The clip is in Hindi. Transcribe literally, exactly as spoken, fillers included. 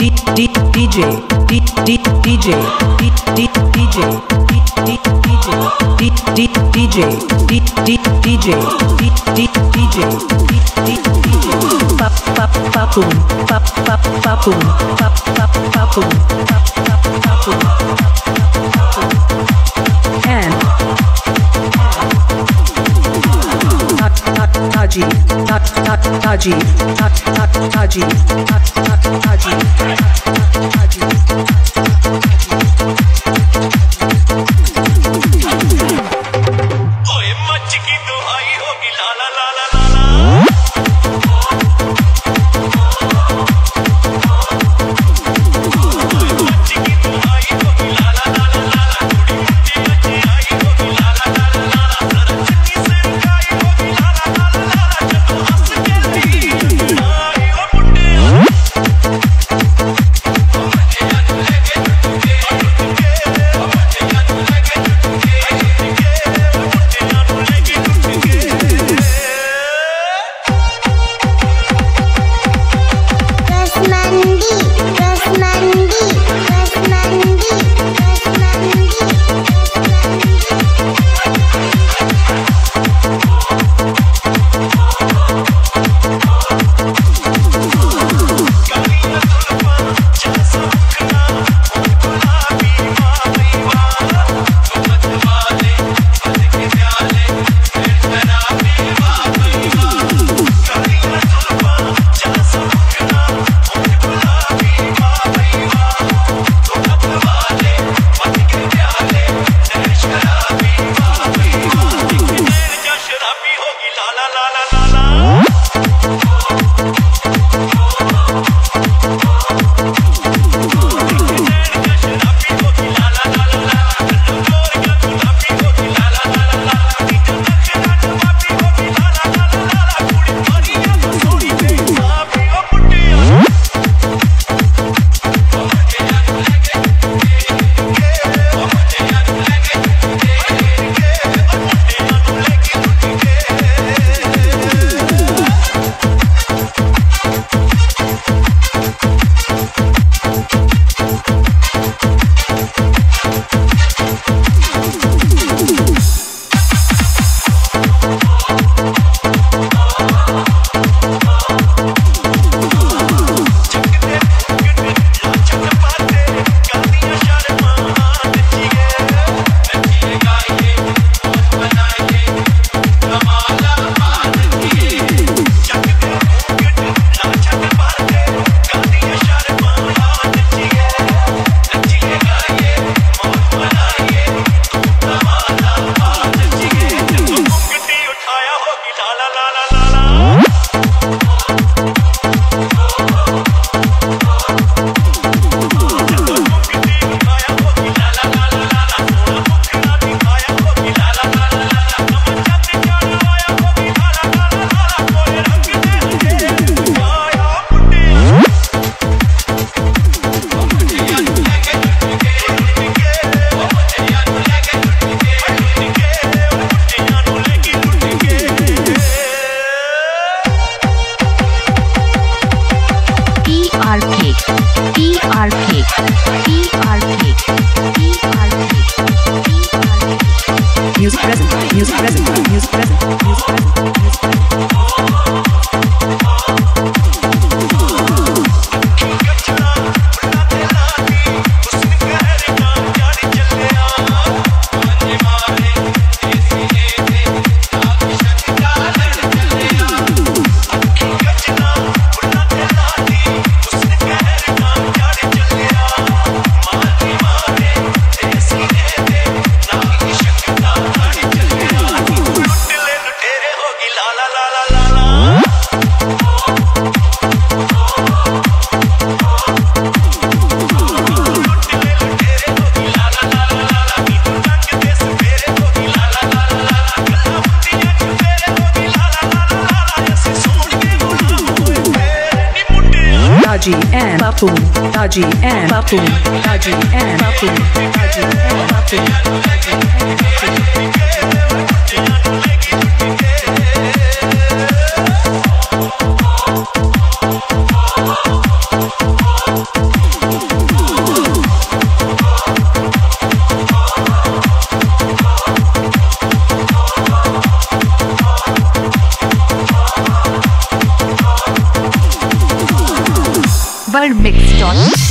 DJ DJ DJ Taji, Taji, Taji, Taji, ओए मच की दुहाई होगी ला ला ला ला ला मच की दुहाई होगी ला ला ला ला थोड़ी मुट्ठी अच्छी आई होगी ला ला ला ला जरा चन्नी से रुकाई होगी ला ला ला ला जब हंस के आई ओ मुट्ठी Music present, music present, music present, music present, music present. Taji and Papu, Taji and Papu, Taji and Papu, Taji and Papu. third mix dot